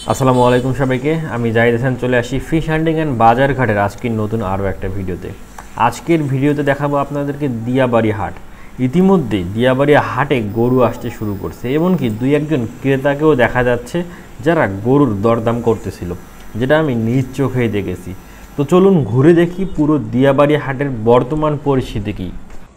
আসসালামু আলাইকুম সবাইকে। আমি জাহিদ হাসান চলে আসি ফিশ হান্ডিং অ্যান্ড বাজার ঘাটের আজকের নতুন আরও একটা ভিডিওতে। আজকের ভিডিওতে দেখাবো আপনাদেরকে দিয়াবাড়ি হাট। ইতিমধ্যে দিয়াবাড়ি হাটে গরু আসতে শুরু করছে, এমনকি দুই একজন ক্রেতাকেও দেখা যাচ্ছে যারা গরুর দরদাম করতেছিল, যেটা আমি নিজ চোখেই দেখেছি। তো চলুন ঘুরে দেখি পুরো দিয়াবাড়ি হাটের বর্তমান পরিস্থিতি কী।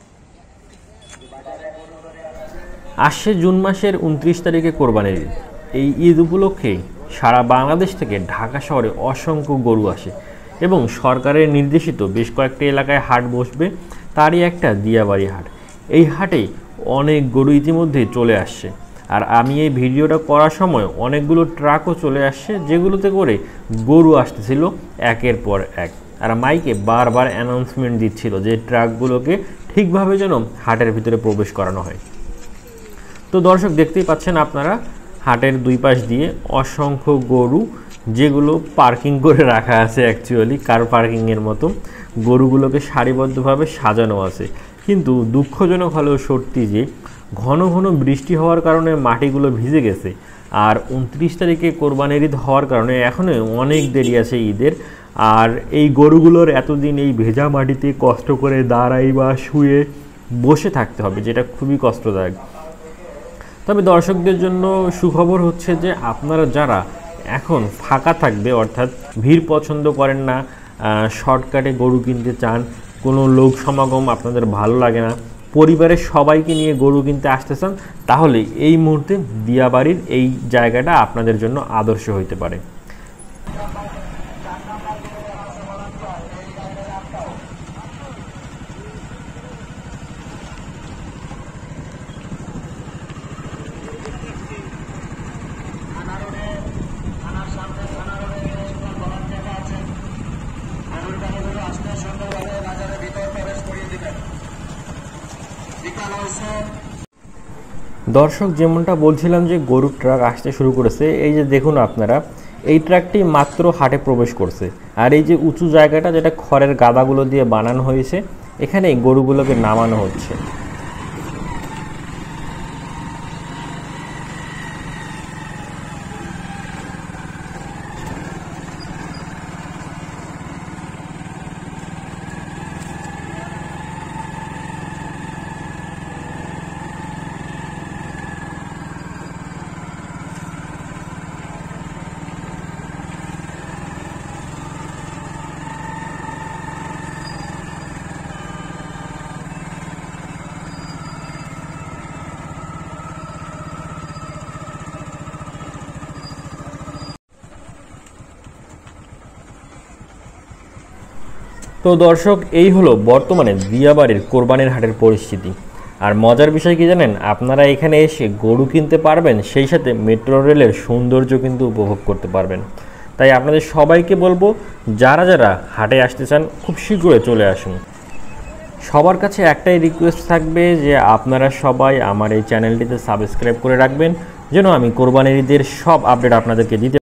আসছে জুন মাসের 29 তারিখে কোরবানির ঈদ। এই ঈদ উপলক্ষে সারা বাংলাদেশ থেকে ঢাকা শহরে অসংখ্য গরু আসে এবং সরকারের নির্দেশিত বেশ কয়েকটি এলাকায় হাট বসবে, তারই একটা দিয়াবাড়ি হাট। এই হাটে অনেক গরু ইতিমধ্যেই চলে আসছে, আর আমি এই ভিডিওটা করার সময় অনেকগুলো ট্রাকও চলে আসছে, যেগুলোতে করে গরু আসতেছিল একের পর এক। আর মাইকে বারবার অ্যানাউন্সমেন্ট দিচ্ছিল যে ট্রাকগুলোকে ঠিকভাবে যেন হাটের ভিতরে প্রবেশ করানো হয়। তো দর্শক, দেখতেই পাচ্ছেন আপনারা হাটের দুই পাশ দিয়ে অসংখ্য গরু, যেগুলো পার্কিং করে রাখা আছে, অ্যাকচুয়ালি কার পার্কিংয়ের মতো গরুগুলোকে সারিবদ্ধভাবে সাজানো আছে। কিন্তু দুঃখজনক হলেও সত্যি যে ঘন ঘন বৃষ্টি হওয়ার কারণে মাটিগুলো ভিজে গেছে, আর 29 তারিখে কোরবানির ঈদ হওয়ার কারণে এখনও অনেক দেরি আছে ঈদের। আর এই গরুগুলোর এতদিন এই ভেজা মাটিতে কষ্ট করে দাঁড়াই বা শুয়ে বসে থাকতে হবে, যেটা খুবই কষ্টদায়ক। তবে দর্শকদের জন্য সুখবর হচ্ছে যে আপনারা যারা এখন ফাঁকা থাকবে, অর্থাৎ ভিড় পছন্দ করেন না, শর্টকাটে গরু কিনতে চান, কোনো লোক সমাগম আপনাদের ভালো লাগে না, পরিবারের সবাইকে নিয়ে গরু কিনতে আসতে চান, তাহলে এই মুহূর্তে দিয়াবাড়ির এই জায়গাটা আপনাদের জন্য আদর্শ হইতে পারে। দর্শক, যেমনটা বলছিলাম যে গরুর ট্রাক আসতে শুরু করেছে, এই যে দেখুন আপনারা, এই ট্রাকটি মাত্র হাটে প্রবেশ করছে। আর এই যে উঁচু জায়গাটা, যেটা খড়ের গাদাগুলো দিয়ে বানানো হয়েছে, এখানে গরুগুলোকে নামানো হচ্ছে। তো দর্শক, এই হলো বর্তমানে দিয়াবাড়ির কোরবানির হাটের পরিস্থিতি। আর মজার বিষয় কি জানেন, আপনারা এখানে এসে গরু কিনতে পারবেন, সেই সাথে মেট্রো রেলের সৌন্দর্য কিন্তু উপভোগ করতে পারবেন। তাই আপনাদের সবাইকে বলবো, যারা যারা হাটে আসতে চান খুব শীঘ্রই চলে আসুন। সবার কাছে একটাই রিকোয়েস্ট থাকবে যে আপনারা সবাই আমার এই চ্যানেলটিতে সাবস্ক্রাইব করে রাখবেন, যেন আমি কোরবানির ঈদের সব আপডেট আপনাদেরকে দিতে